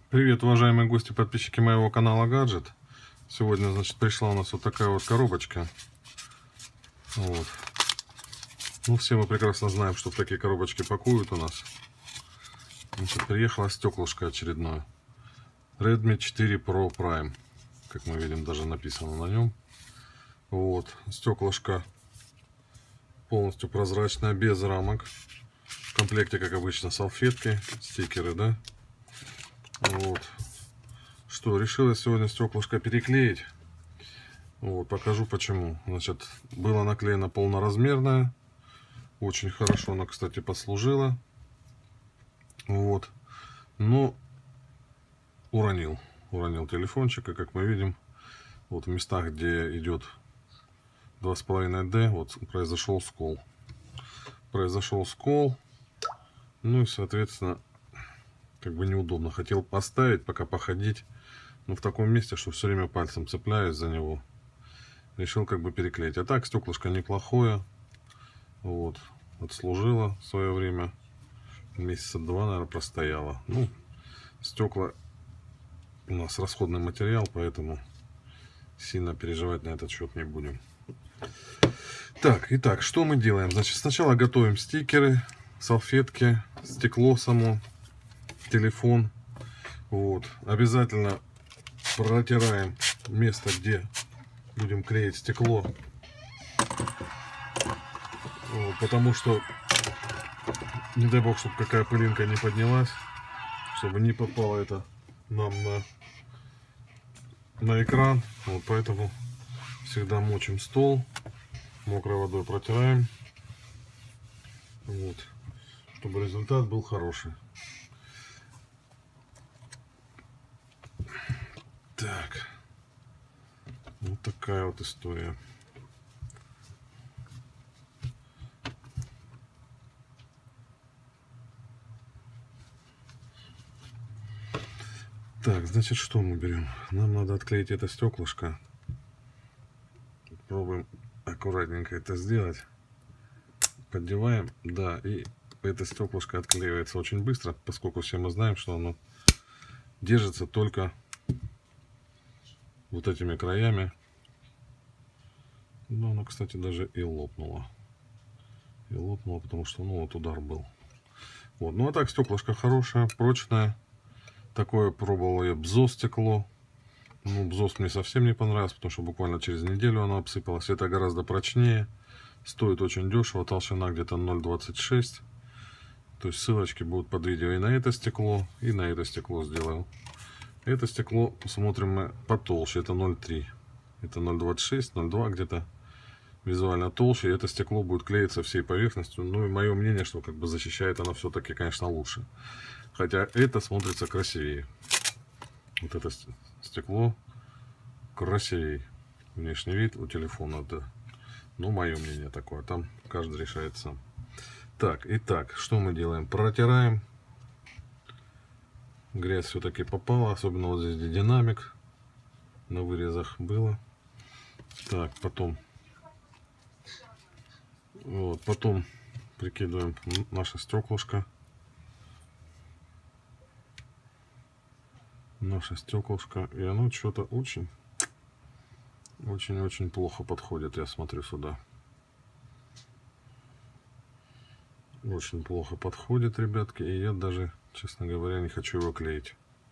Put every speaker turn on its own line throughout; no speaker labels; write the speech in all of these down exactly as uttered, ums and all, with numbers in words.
Привет, уважаемые гости, подписчики моего канала Гаджет. Сегодня, значит, пришла у нас вот такая вот коробочка. Вот. Ну, все мы прекрасно знаем, что в такие коробочки пакуют у нас. Значит, приехало стеклышко очередное. Redmi четыре Pro Prime. Как мы видим, даже написано на нем. Вот. Стеклышко полностью прозрачное, без рамок. В комплекте, как обычно, салфетки, стикеры, да? Вот. Что, решила сегодня стеклышко переклеить. Вот, покажу почему. Значит, было наклеено полноразмерное. Очень хорошо оно, кстати, послужило. Вот. Но уронил. Уронил телефончик. И как мы видим, вот в местах, где идет два с половиной дэ, вот произошел скол. Произошел скол. Ну и, соответственно, как бы неудобно. Хотел поставить, пока походить. Но в таком месте, что все время пальцем цепляюсь за него. Решил как бы переклеить. А так стеклышко неплохое. Вот. Отслужило в свое время. Месяца два, наверное, простояло. Ну, стекла у нас расходный материал, поэтому сильно переживать на этот счет не будем. Так, итак, что мы делаем? Значит, сначала готовим стикеры, салфетки, стекло само, телефон. Вот. Обязательно протираем место, где будем клеить стекло. Вот, потому что, не дай бог, чтобы какая пылинка не поднялась, чтобы не попало это нам на, на экран. Вот, поэтому всегда мочим стол, мокрой водой протираем. Вот, чтобы результат был хороший. Так, вот такая вот история. Так, значит, что мы берем? Нам надо отклеить это стеклышко. Пробуем аккуратненько это сделать. Поддеваем, да, и это стеклышко отклеивается очень быстро, поскольку все мы знаем, что оно держится только вот этими краями. Но оно, кстати, даже и лопнуло. И лопнуло, потому что, ну, вот удар был. Вот, ну а так стеклышко хорошее, прочное. Такое пробовал я бзос стекло. Ну, бзос мне совсем не понравился, потому что буквально через неделю оно обсыпалось. Это гораздо прочнее. Стоит очень дешево. Толщина где-то ноль двадцать шесть. То есть ссылочки будут под видео и на это стекло, и на это стекло сделаю. Это стекло посмотрим мы потолще. Это ноль три. Это ноль двадцать шесть, ноль два где-то визуально толще. И это стекло будет клеиться всей поверхностью. Ну и мое мнение, что как бы защищает оно все-таки, конечно, лучше. Хотя это смотрится красивее. Вот это стекло красивее. Внешний вид у телефона, да. Ну, мое мнение такое. Там каждый решает сам. Так, итак, что мы делаем? Протираем. Грязь все-таки попала. Особенно вот здесь, где динамик. На вырезах было. Так, потом. Вот, потом прикидываем наше стеклышко. Наше стеклышко, и оно что-то очень очень очень плохо подходит. Я смотрю сюда, очень плохо подходит, ребятки, и я даже, честно говоря, не хочу его клеить.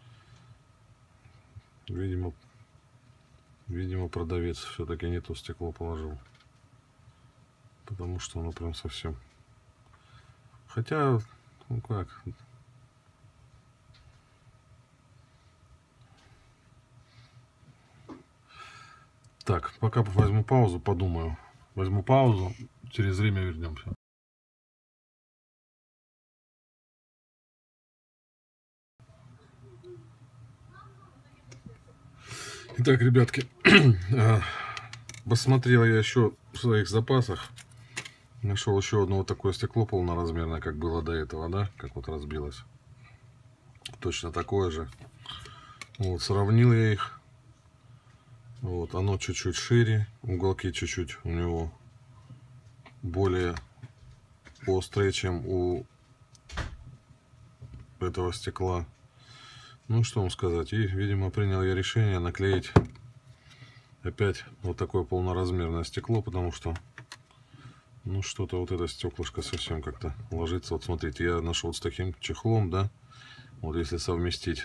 Видимо видимо продавец все-таки не то стекло положил, потому что оно прям совсем, хотя, ну как, так, пока возьму паузу, подумаю. Возьму паузу, через время вернемся. Итак, ребятки, посмотрел я еще в своих запасах. Нашел еще одно вот такое стекло полноразмерное, как было до этого, да? Как вот разбилось. Точно такое же. Вот, сравнил я их. Вот, оно чуть-чуть шире, уголки чуть-чуть у него более острые, чем у этого стекла. Ну что вам сказать, и, видимо, принял я решение наклеить опять вот такое полноразмерное стекло, потому что, ну, что-то вот это стеклышко совсем как-то ложится. Вот смотрите, я нашел с таким чехлом, да, вот если совместить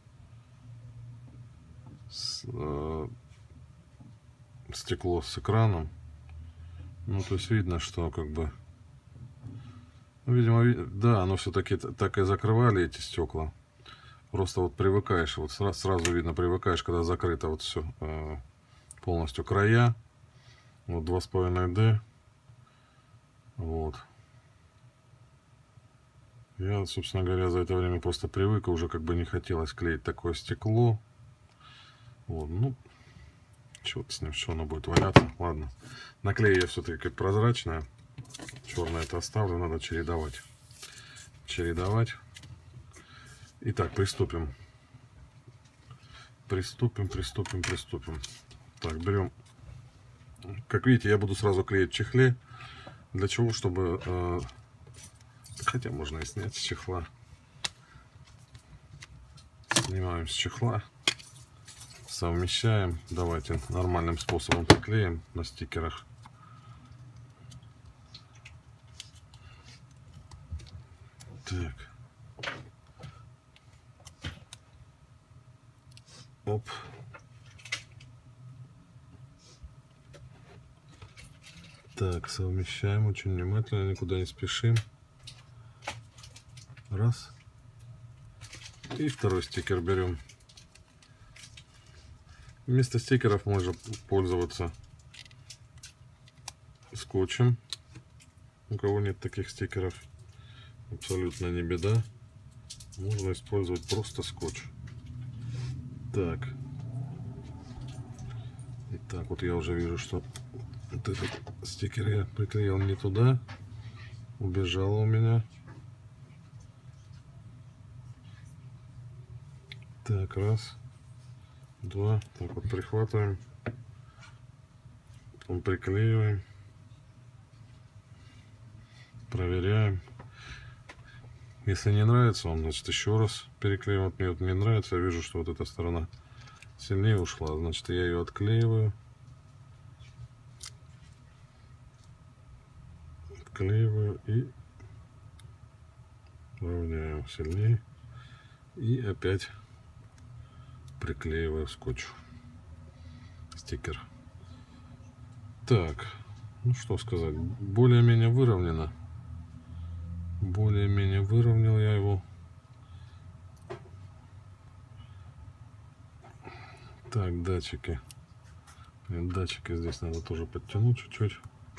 с, э, стекло с экраном, ну, то есть видно, что как бы, ну, видимо, да, оно все-таки так и закрывали эти стекла. Просто вот привыкаешь, вот сразу, сразу видно, привыкаешь, когда закрыто вот все э, полностью края. Вот два с половиной дэ. Вот. Я, собственно говоря, за это время просто привык, уже как бы не хотелось клеить такое стекло. Вот, ну, что-то с ним, что оно будет валяться. Ладно. Наклею я все-таки прозрачное. Черное это оставлю, надо чередовать. Чередовать. Итак, приступим. Приступим, приступим, приступим. Так, берем. Как видите, я буду сразу клеить в чехле. Для чего? Чтобы... Э, хотя можно и снять с чехла. Снимаем с чехла. Совмещаем. Давайте нормальным способом приклеим на стикерах. Так. Оп. Так, совмещаем очень внимательно, никуда не спешим. Раз. И второй стикер берем. Вместо стикеров можно пользоваться скотчем. У кого нет таких стикеров, абсолютно не беда. Можно использовать просто скотч. Так. Итак, вот я уже вижу, что вот этот стикер я приклеил не туда. Убежал у меня. Так, раз. Два. Так вот прихватываем. Потом приклеиваем. Проверяем. Если не нравится, он, значит, еще раз переклеиваем. Вот мне вот не нравится, я вижу, что вот эта сторона сильнее ушла, значит, я ее отклеиваю. Отклеиваю и равняю сильнее. И опять приклеиваю скотч. Стикер. Так, ну что сказать, более-менее выровнено. Более-менее выровнял я его. Так, датчики. Датчики здесь надо тоже подтянуть чуть-чуть.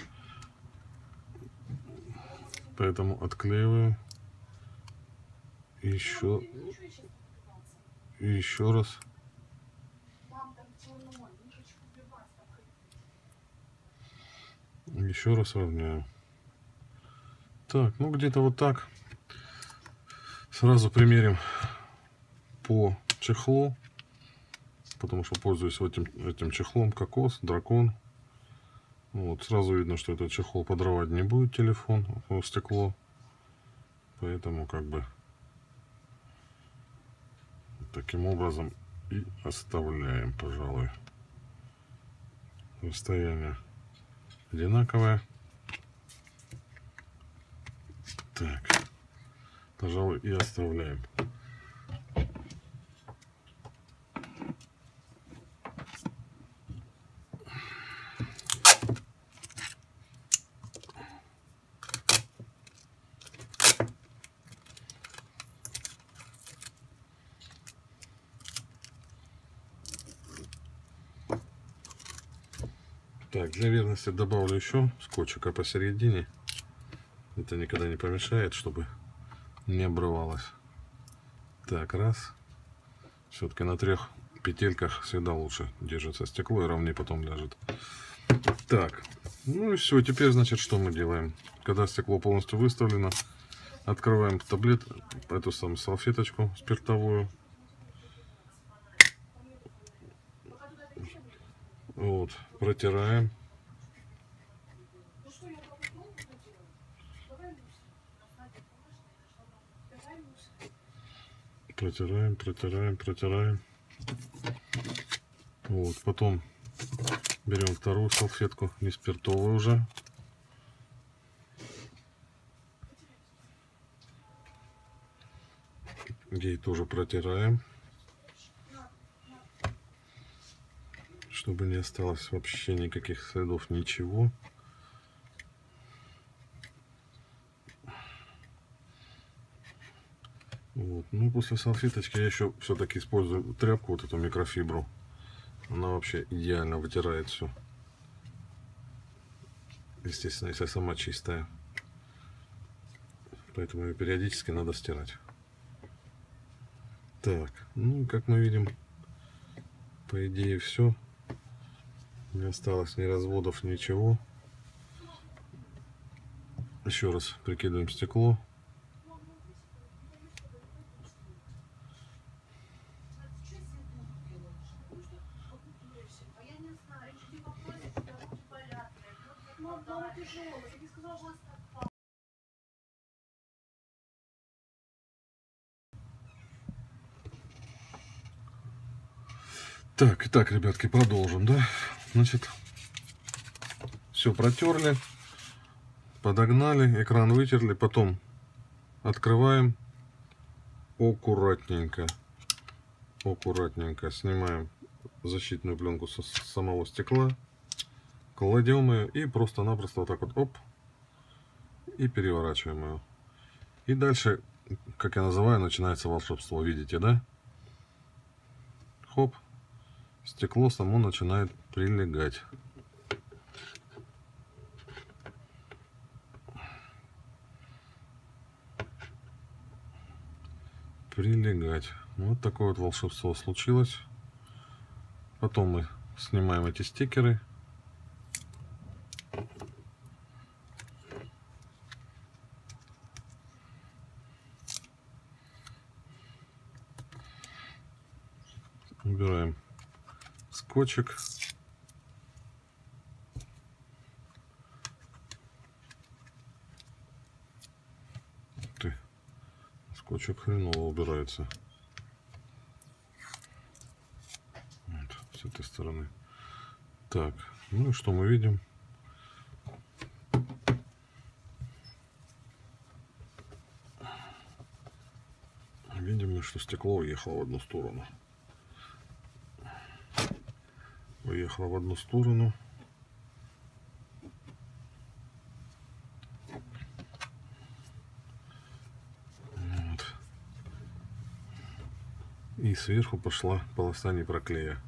Поэтому отклеиваю. Еще. И еще раз. Еще раз равняю. Так, ну где-то вот так. Сразу примерим по чехлу. Потому что пользуюсь этим, этим чехлом кокос, дракон. Вот, сразу видно, что этот чехол подрывать не будет телефон, стекло. Поэтому как бы таким образом и оставляем, пожалуй. Расстояние одинаковое. Так, пожалуй, и оставляем. Так, для верности добавлю еще скотчика посередине. Это никогда не помешает, чтобы не обрывалось. Так, раз. Все-таки на трех петельках всегда лучше держится стекло и ровнее потом ляжет. Так, ну и все. Теперь, значит, что мы делаем? Когда стекло полностью выставлено, открываем таблет, эту самую салфеточку спиртовую. Вот, протираем. Протираем, протираем, протираем. Вот, потом берем вторую салфетку, не спиртовую уже. Ей тоже протираем, чтобы не осталось вообще никаких следов, ничего. Вот. Ну, после салфеточки я еще все-таки использую тряпку, вот эту микрофибру. Она вообще идеально вытирает все. Естественно, если сама чистая. Поэтому ее периодически надо стирать. Так, ну, как мы видим, по идее все. Не осталось ни разводов, ничего. Еще раз прикидываем стекло. Так, итак, ребятки, продолжим, да? Значит, все протерли, подогнали, экран вытерли, потом открываем аккуратненько, аккуратненько снимаем защитную пленку с самого стекла, кладем ее и просто-напросто вот так вот, оп, и переворачиваем ее. И дальше, как я называю, начинается волшебство, видите, да? Хоп, стекло само начинает прилегать. Прилегать. Вот такое вот волшебство случилось. Потом мы снимаем эти стикеры. Убираем скотчик. Ты. Скотчик хреново убирается. Вот, с этой стороны. Так, ну и что мы видим? Видим, что стекло уехало в одну сторону. Уехало в одну сторону. Вот. И сверху пошла полоса непроклея.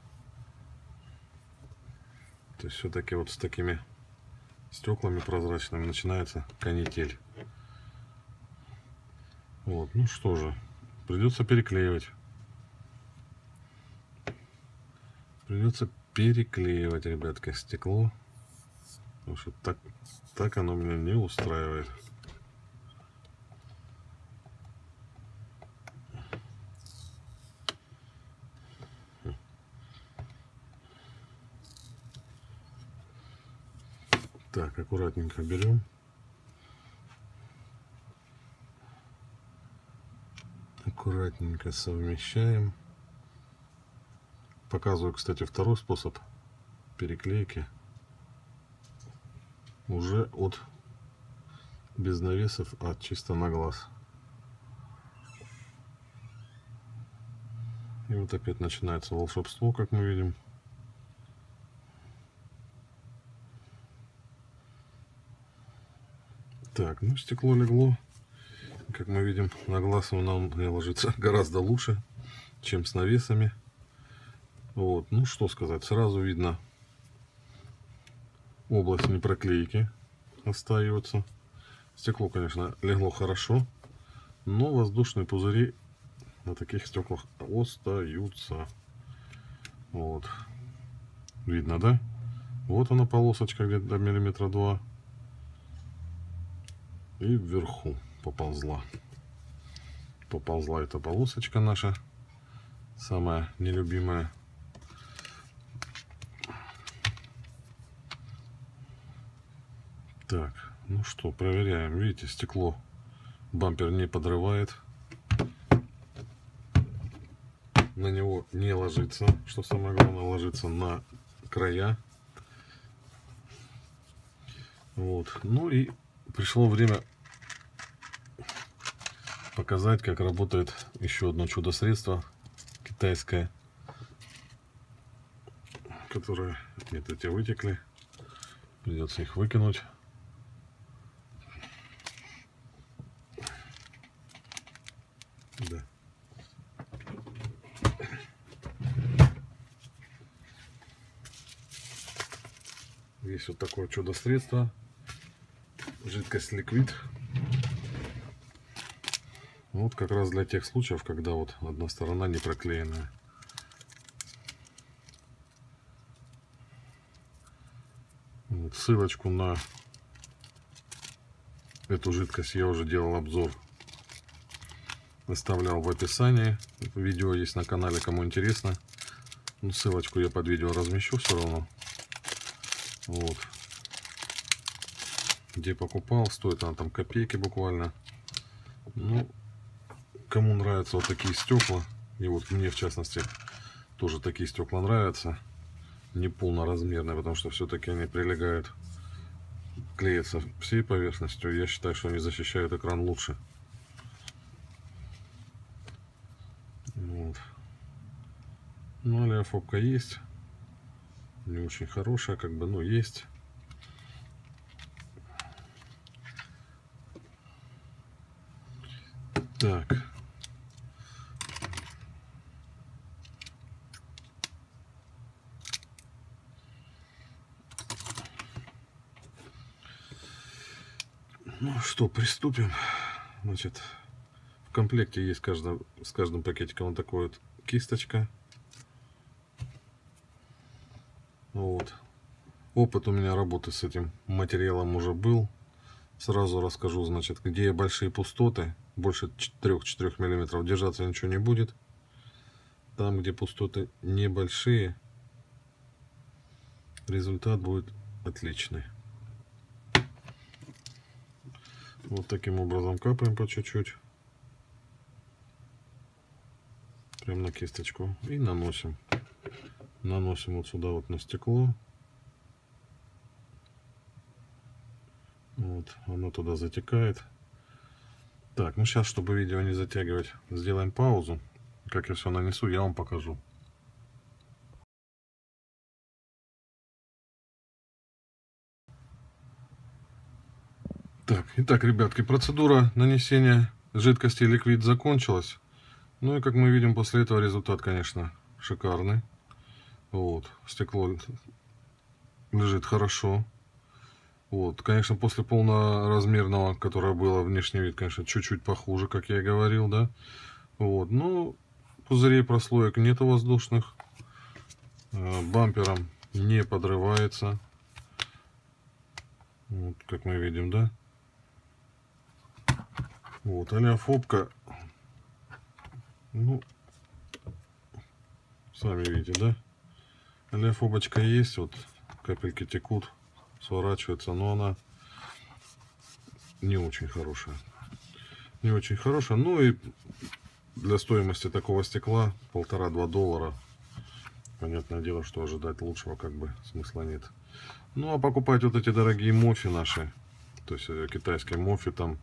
То есть все-таки вот с такими стеклами прозрачными начинается канитель. Вот, ну что же, придется переклеивать. Придется переклеивать, ребятки, стекло. Потому что так, так оно меня не устраивает. Так, аккуратненько берем. Аккуратненько совмещаем. Показываю, кстати, второй способ переклейки. Уже от без навесов, а чисто на глаз. И вот опять начинается волшебство, как мы видим. Так, ну стекло легло. Как мы видим, на глаз оно мне ложится гораздо лучше, чем с навесами. Вот, ну что сказать, сразу видно, область непроклейки остается. Стекло, конечно, легло хорошо, но воздушные пузыри на таких стеклах остаются. Вот, видно, да? Вот она полосочка где-то миллиметра два. И вверху поползла. Поползла эта полосочка наша, самая нелюбимая. Так, ну что, проверяем. Видите, стекло бампер не подрывает. на него не ложится, что самое главное, ложится на края. Вот. Ну и пришло время показать, как работает еще одно чудо-средство китайское, которое, нет, эти вытекли, придется их выкинуть. Да. Есть вот такое чудо-средство, жидкость ликвид. Вот как раз для тех случаев, когда вот одна сторона не проклеенная. Вот, ссылочку на эту жидкость я уже делал обзор, оставлял в описании. Видео есть на канале, кому интересно. Ну, ссылочку я под видео размещу все равно. Вот. Где покупал, стоит она там копейки буквально. Ну, кому нравятся вот такие стекла, и вот мне в частности тоже такие стекла нравятся, не полноразмерные, потому что все-таки они прилегают, клеятся всей поверхностью. Я считаю, что они защищают экран лучше. Вот. Ну, олеофобка есть, не очень хорошая, как бы, но есть. Так. Ну что, приступим. Значит, в комплекте есть каждый, с каждым пакетиком вот такой вот кисточка. Вот. Опыт у меня работы с этим материалом уже был. Сразу расскажу, значит, где большие пустоты, больше трёх-четырёх миллиметров, держаться ничего не будет. Там, где пустоты небольшие, результат будет отличный. Вот таким образом капаем по чуть-чуть. Прям на кисточку. И наносим. Наносим вот сюда вот на стекло. Вот, оно туда затекает. Так, ну сейчас, чтобы видео не затягивать, сделаем паузу. Как я все нанесу, я вам покажу. Так, итак, ребятки, процедура нанесения жидкости ликвид закончилась. Ну и как мы видим, после этого результат, конечно, шикарный. Вот, стекло лежит хорошо. Вот, конечно, после полноразмерного, которое было, внешний вид, конечно, чуть-чуть похуже, как я и говорил, да. Вот, ну, пузырей прослоек нету воздушных. Бампером не подрывается. Вот, как мы видим, да. Вот, олеофобка. Ну, сами видите, да. Олеофобочка есть, вот, капельки текут, сворачивается, но она не очень хорошая. Не очень хорошая. Ну и для стоимости такого стекла полтора-два доллара. Понятное дело, что ожидать лучшего как бы смысла нет. Ну а покупать вот эти дорогие мофи наши, то есть китайские мофи, там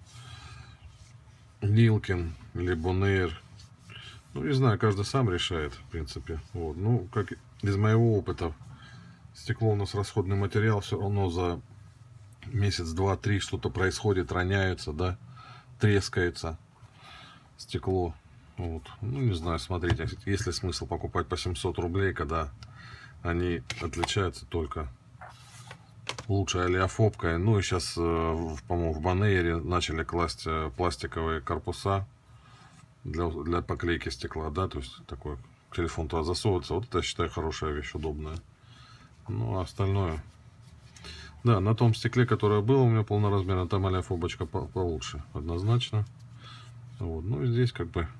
Нилкин или Бонэйр, ну не знаю, каждый сам решает, в принципе. Вот. Ну, как из моего опыта, стекло у нас расходный материал, все равно за месяц, два, три что-то происходит, роняется, да, трескается стекло. Вот. Ну, не знаю, смотрите, есть ли смысл покупать по семьсот рублей, когда они отличаются только лучшей олеофобкой. Ну и сейчас, по-моему, в Бонэйре начали класть пластиковые корпуса для, для поклейки стекла, да, то есть такой телефон туда засовывается. Вот это, я считаю, хорошая вещь, удобная. Ну, а остальное... Да, на том стекле, которое было у меня полноразмерно, там олеофобочка по получше, однозначно. Вот, ну и здесь как бы,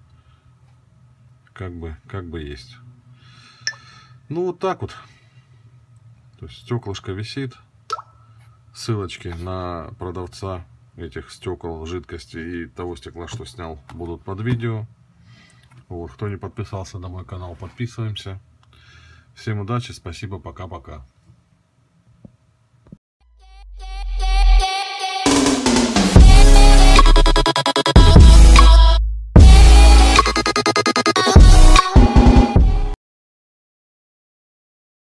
как бы, как бы есть. Ну вот так вот. То есть стеклышко висит. Ссылочки на продавца этих стекол, жидкости и того стекла, что снял, будут под видео. Вот. Кто не подписался на мой канал, подписываемся. Всем удачи, спасибо, пока-пока.